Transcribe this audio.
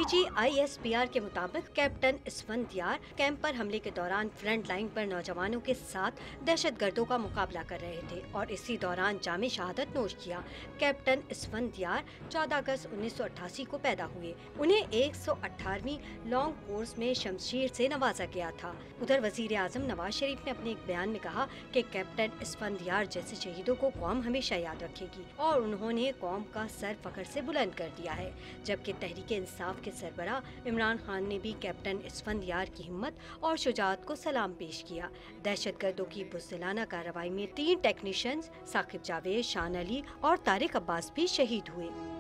IGISPR के मुताबिक captain असफंयार camp पर हमले के दौरान फ्रंट लाइन पर नौजवानों के साथ दहशतगर्दों का मुकाबला कर रहे थे और इसी दौरान जामे शहादत नोश किया। कैप्टन असफंयार 14 अगस्त 1988 को पैदा हुए। उन्हें 118वीं लॉन्ग कोर्स में शमशीर से नवाजा गया था। उधर वजीर आजम नवाज शरीफ ने अपने एक बयान में कहा कि कैप्टन असफंयार जैसे शहीदों को कौम हमेशा याद रखेगी और उन्होंने कौम का सर फख्र से बुलंद कर दिया है। जबकि तहरीक इंसाफ के सरबराह इमरान खान ने भी कैप्टन असफंयार की हिम्मत और शुजाअत को सलाम पेश किया। दहशतगर्दों की बुज़दिलाना कार्रवाई में 3 टेक्नीशियंस साकिब जावेद, शान अली और तारिक अब्बास भी शहीद हुए।